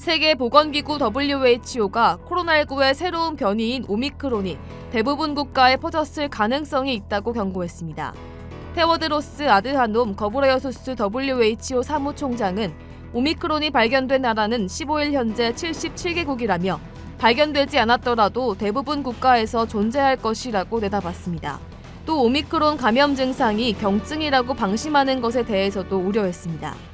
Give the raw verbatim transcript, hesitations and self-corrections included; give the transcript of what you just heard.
세계보건기구 더블유에이치오가 코로나십구의 새로운 변이인 오미크론이 대부분 국가에 퍼졌을 가능성이 있다고 경고했습니다. 테워드로스 아드하놈 거브레여수스 더블유에이치오 사무총장은 오미크론이 발견된 나라는 십오 일 현재 칠십칠 개국이라며 발견되지 않았더라도 대부분 국가에서 존재할 것이라고 내다봤습니다. 또 오미크론 감염 증상이 경증이라고 방심하는 것에 대해서도 우려했습니다.